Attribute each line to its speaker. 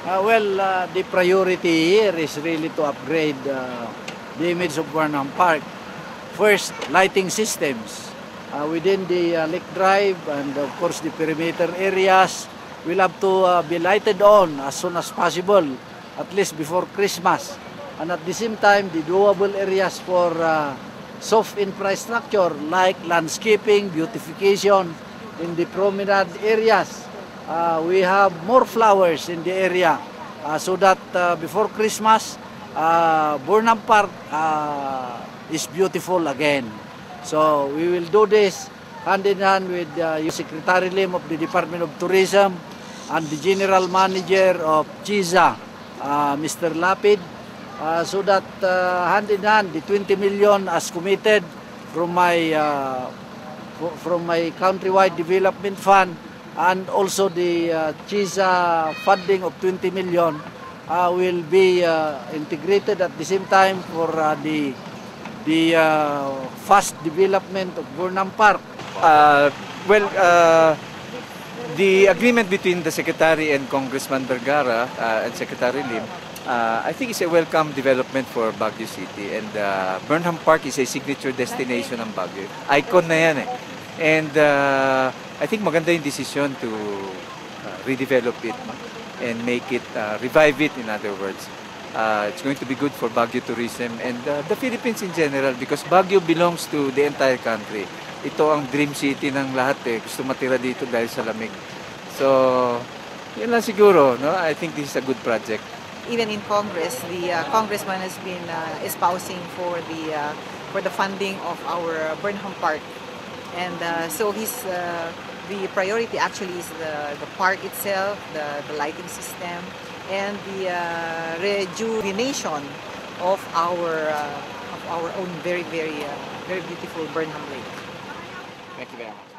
Speaker 1: The priority here is really to upgrade the image of Burnham Park. First, lighting systems within the Lake Drive and of course the perimeter areas will have to be lighted on as soon as possible, at least before Christmas. And at the same time, the doable areas for soft infrastructure like landscaping, beautification in the promenade areas. We have more flowers in the area so that before Christmas, Burnham Park is beautiful again. So we will do this hand in hand with Secretary Lim of the Department of Tourism and the General Manager of CHIZA, Mr. Lapid, so that hand in hand, the 20 million as committed from my countrywide development fund and also the CHIZA funding of 20 million will be integrated at the same time for the fast development of Burnham Park.
Speaker 2: The agreement between the Secretary and Congressman Vergara and Secretary Lim, I think is a welcome development for Baguio City, and Burnham Park is a signature destination ng Baguio. Icon na yan eh. And I think maganda yung decision to redevelop it and make it, revive it in other words. It's going to be good for Baguio tourism and the Philippines in general because Baguio belongs to the entire country. Ito ang dream city ng lahat eh. Gusto matira dito dahil sa lamig. So, yun lang siguro. No? I think this is a good project.
Speaker 3: Even in Congress, the congressman has been espousing for the funding of our Burnham Park. And so the priority actually is the park itself, the lighting system, and the rejuvenation of our own very beautiful Burnham Lake.
Speaker 4: Thank you very much.